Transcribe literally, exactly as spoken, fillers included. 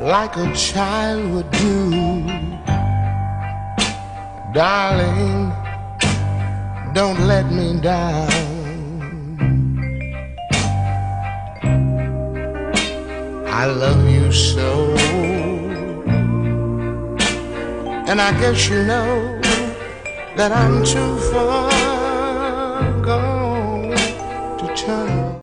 like a child would do. Darling, don't let me down. I love you so, and I guess you know that I'm too far gone to turn